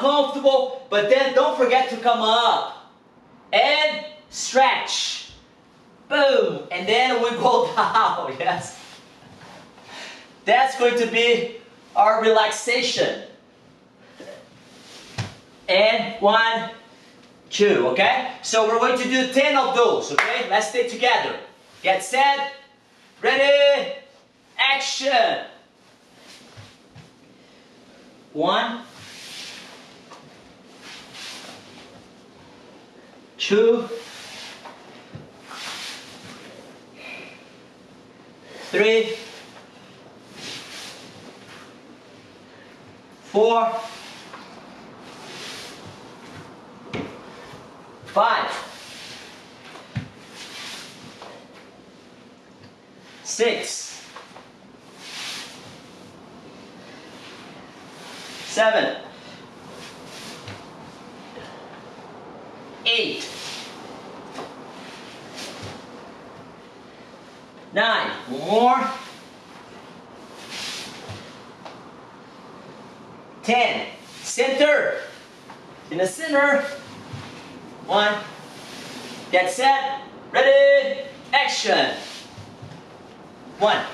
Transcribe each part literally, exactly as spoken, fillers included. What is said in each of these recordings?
comfortable, but then don't forget to come up. And stretch. Boom. And then we go down. Yes. That's going to be our relaxation. And one, two, okay? So we're going to do ten of those, okay? Let's stay together. Get set, ready, action. One, two, three, four, five, six, seven, eight, nine, more, ten, center, in the center, one, get set, ready, action, one,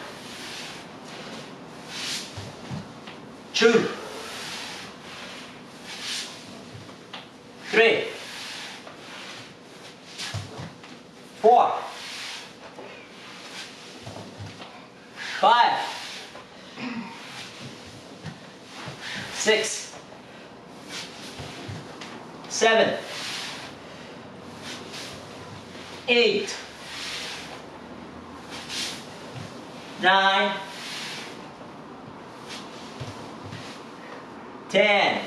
two, three, four, five, six, seven, eight, nine, ten,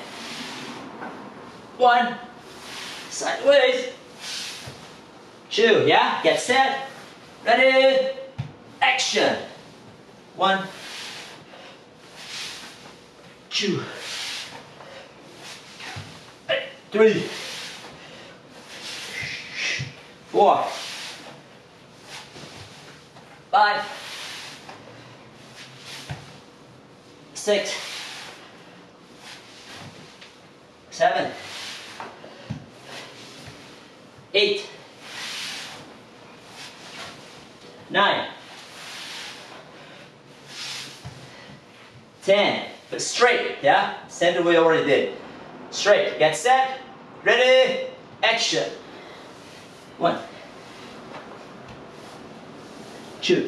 one, sideways, two, yeah, get set, ready, action, one, two, three, four, five, six, seven, eight, nine, ten. But straight, yeah? Center we already did. Straight. Get set. Ready. Action. One. Two.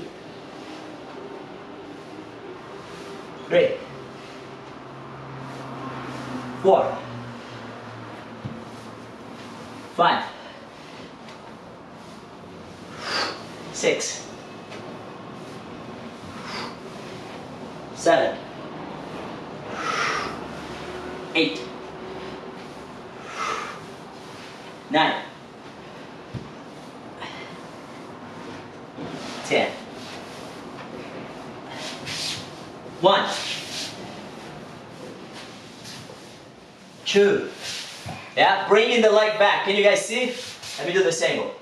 Three. Four. Five. Six. Seven. Eight. Nine. Ten. One. Two. Yeah, bring in the leg back. Can you guys see? Let me do this angle.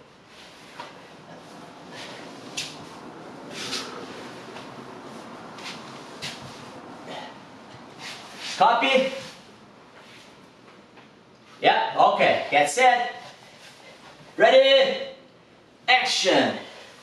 Copy. Yeah, okay. Get set. Ready. Action.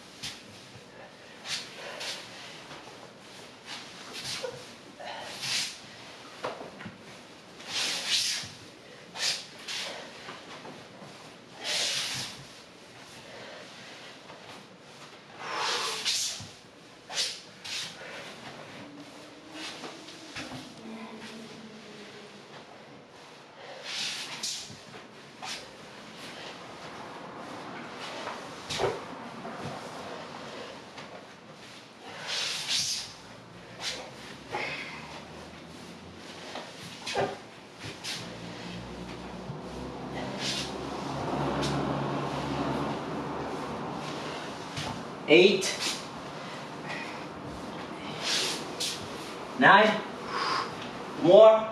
Eight, nine, more,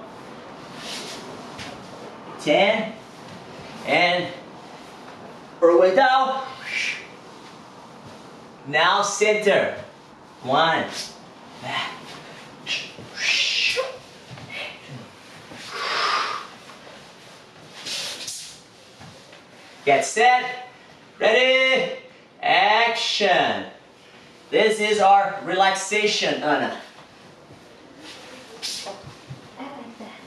ten, and all the way down. Now center. One, Get set. Ready. Action. This is our relaxation, Anna. I like that.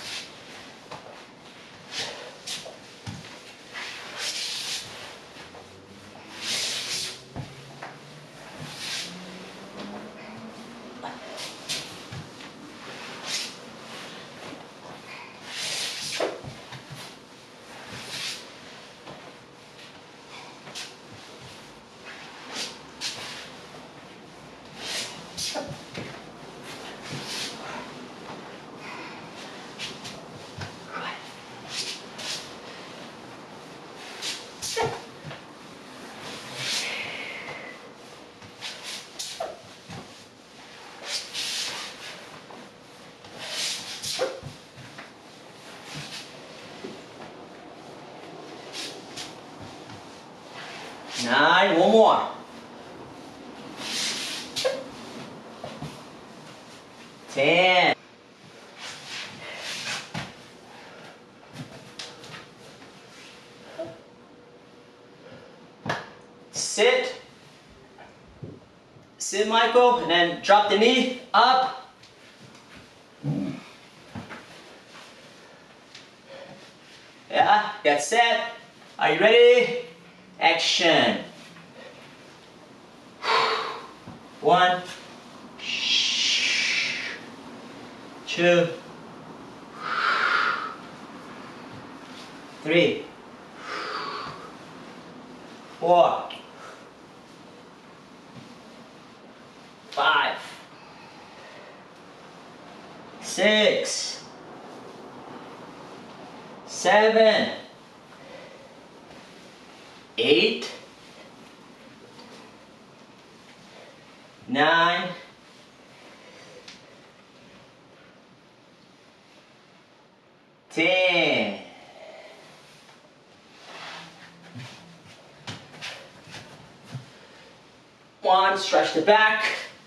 Nine, one more. Ten. Sit. Sit, Michael, and then drop the knee up. Yeah, get set. Are you ready? Action. One, two, three, four, five, six, seven, eight, nine, ten. One, stretch the back.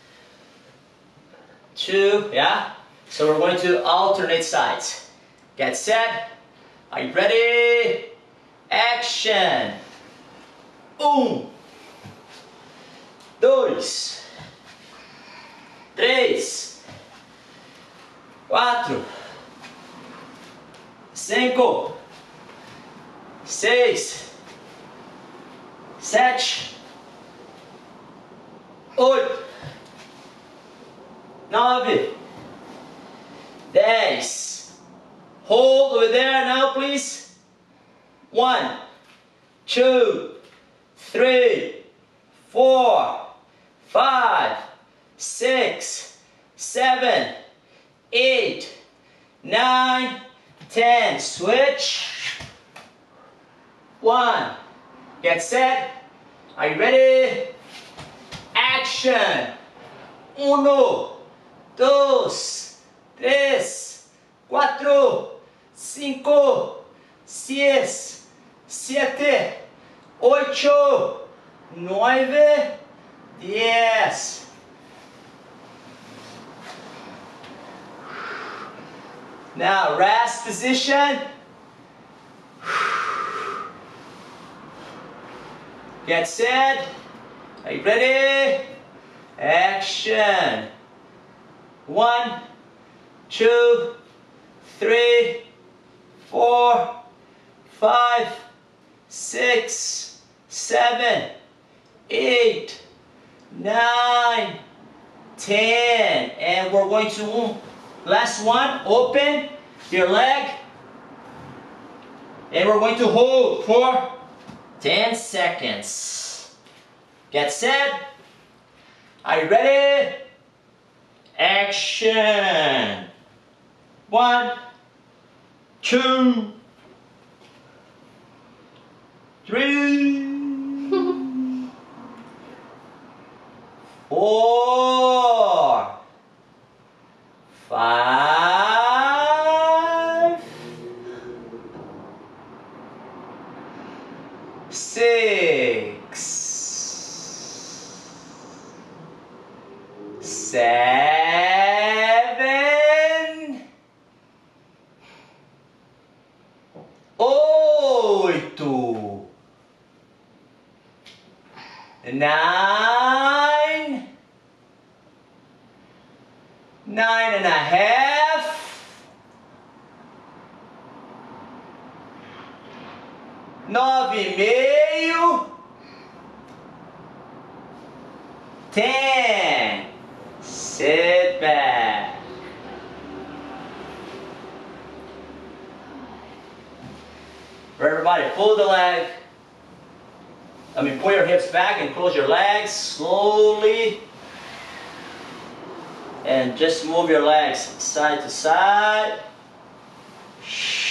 Two, yeah. So we're going to alternate sides. Get set. Are you ready? Action. Um, dois, três, quatro, cinco, seis, sete, oito, nove, dez. Hold over there now, please. One, two, three, four, five, six, seven, eight, nine, ten. Switch. One. Get set. Are you ready? Action. Uno, dos, tres, cuatro, cinco, seis, siete, ocho, nueve, diez. Now rest position. Get set. Are you ready? Action. One, two, three, four, five, six, seven, eight, nine, ten. And we're going to, last one, open your leg. And we're going to hold for ten seconds. Get set. Are you ready? Action. One, two, three, four, five, six, seven, oito, nine, nine and a half, nove e meio, ten. Sit back. Everybody, pull the leg. I mean, pull your hips back and close your legs slowly. And just move your legs side to side.